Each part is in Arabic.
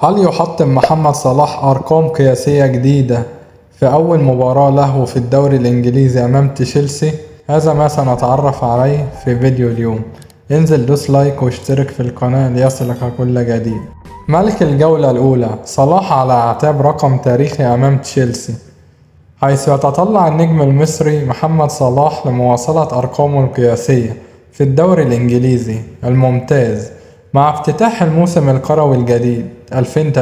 هل يحطم محمد صلاح أرقام قياسية جديدة في أول مباراة له في الدوري الإنجليزي أمام تشيلسي؟ هذا ما سنتعرف عليه في فيديو اليوم. انزل دوس لايك واشترك في القناة ليصلك كل جديد. ملك الجولة الأولى صلاح على أعتاب رقم تاريخي أمام تشيلسي، حيث يتطلع النجم المصري محمد صلاح لمواصلة أرقامه القياسية في الدوري الإنجليزي الممتاز مع افتتاح الموسم الكروي الجديد 2023-2024.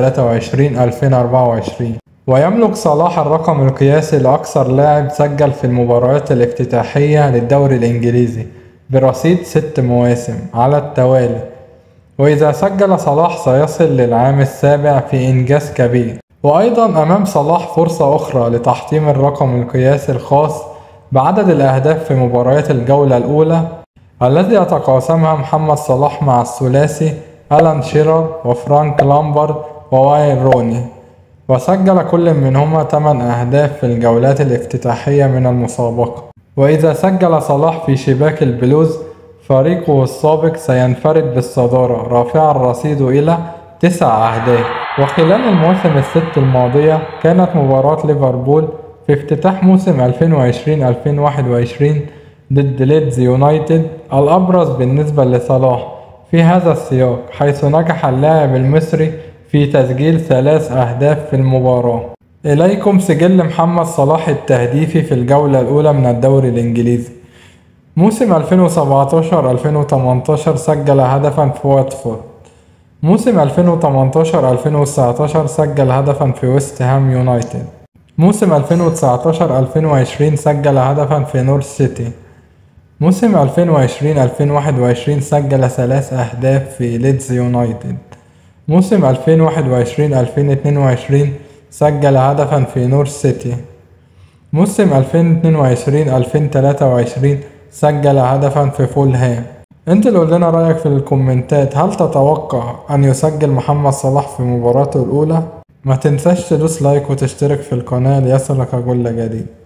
ويملك صلاح الرقم القياسي لأكثر لاعب سجل في المباريات الافتتاحية للدوري الإنجليزي برصيد 6 مواسم على التوالي، وإذا سجل صلاح سيصل للعام السابع في إنجاز كبير. وأيضا أمام صلاح فرصة أخرى لتحطيم الرقم القياسي الخاص بعدد الأهداف في مباريات الجولة الأولى الذي يتقاسمها محمد صلاح مع الثلاثي ألان شيرر وفرانك لامبارد وواين روني، وسجل كل منهما 8 أهداف في الجولات الافتتاحية من المسابقة. وإذا سجل صلاح في شباك البلوز فريقه السابق سينفرد بالصدارة رافعا رصيده إلى 9 أهداف. وخلال المواسم الست الماضية كانت مباراة ليفربول في افتتاح موسم 2020-2021 ضد ليدز يونايتد الأبرز بالنسبة لصلاح في هذا السياق، حيث نجح اللاعب المصري في تسجيل 3 أهداف في المباراة. إليكم سجل محمد صلاح التهديفي في الجولة الأولى من الدوري الإنجليزي. موسم 2017-2018 سجل هدفا في واتفورد. موسم 2018-2019 سجل هدفا في ويست هام يونايتد. موسم 2019-2020 سجل هدفا في نورث سيتي. موسم 2020-2021 سجل 3 أهداف في ليدز يونايتد. موسم 2021-2022 سجل هدفا في نورث سيتي. موسم 2022-2023 سجل هدفا في فولهام. انت اللي قول لنا رأيك في الكومنتات، هل تتوقع أن يسجل محمد صلاح في مباراته الأولى؟ ما تنساش تدوس لايك وتشترك في القناة ليصلك كل جديد.